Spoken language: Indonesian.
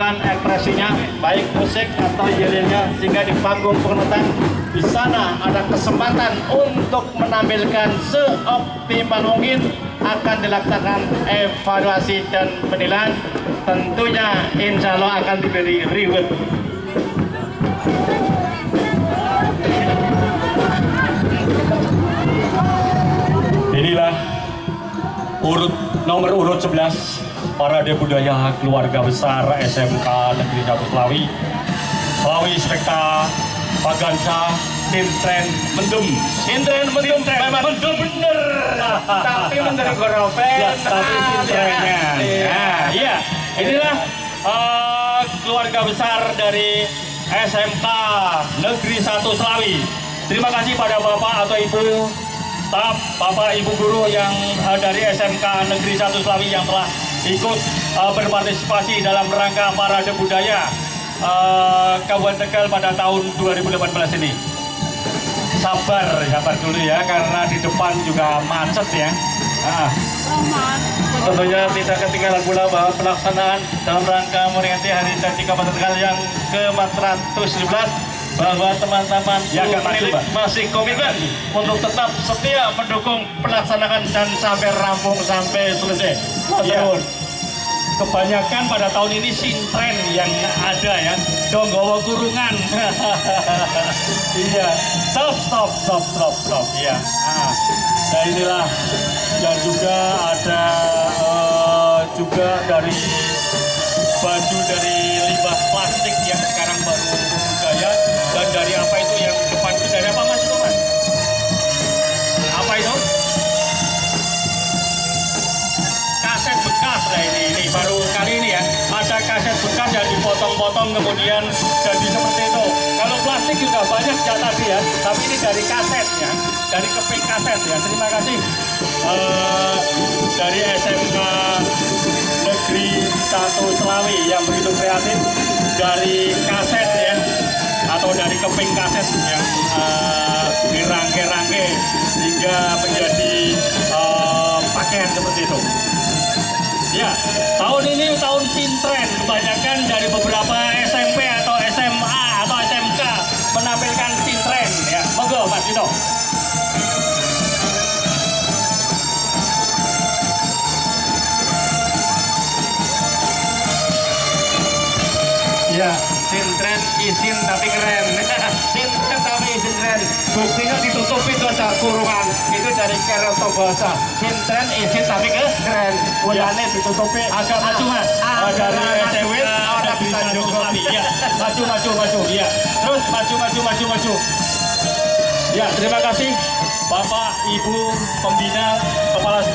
ekspresinya baik musik atau yellingnya, sehingga di panggung penonton di sana ada kesempatan untuk menampilkan seoptimal mungkin. Akan dilaksanakan evaluasi dan penilaian, tentunya insya Allah akan diberi reward. Inilah nomor urut 11 Parade Budaya Keluarga Besar SMK Negeri 1 Slawi Spekta Pagansa Sintren Mendem. Sintren Mendem bener. Tapi menteri Goropen. Ya, tapi sintrennya. Iya. Inilah keluarga besar dari SMK Negeri 1 Slawi. Terima kasih pada Bapak atau Ibu staf, Bapak Ibu guru yang dari SMK Negeri 1 Slawi yang telah ikut berpartisipasi dalam rangka Parade Budaya Kabupaten Tegal pada tahun 2018 ini. Sabar dulu ya, karena di depan juga macet ya. Tentunya tidak ketinggalan pula bahwa pelaksanaan dalam rangka memperingati Hari Jadi Kabupaten Tegal yang ke-417, bahwa teman-teman pemilik masih komitmen untuk tetap setia mendukung pelaksanaan dan sampai rampung sampai selesai. Ya. Kebanyakan pada tahun ini sintren yang ada ya, donggowo kurungan. Iya, stop. Iya. Nah inilah, dan juga ada juga dari baju dari limbah plastik yang sekarang baru gaya, dan dari apa itu yang depan itu, dari apa Mas itu Mas? Apa itu? Kaset bekas. Nah ini baru kali ini ya, ada kaset bekas yang dipotong-potong kemudian jadi seperti itu. Kalau plastik juga banyak ya tadi ya, tapi ini dari kaset ya, dari keping kaset ya. Terima kasih dari SMK Negeri 1 Slawi yang begitu kreatif, dari kaset ya, atau dari keping kaset yang dirangkai-rangkai hingga menjadi pakaian seperti itu. Ya, tahun ini tahun sintren, kebanyakan dari beberapa SMP atau SMA atau SMK menampilkan sintren ya. Monggo Mas Dino. Ya, sintren izin tapi keren. Sintren tapi izin keren. Buktinya ditutupi itu ada kurungan. Itu dari Kerto Bahasa. Sintren izin tapi keren. Mulanya ditutupi. Agak maju Mas. Dari SMK ada bisa juga. Ya, maju. Ya, terus maju. Ya, terima kasih Bapak Ibu Pembina Kepala Sekolah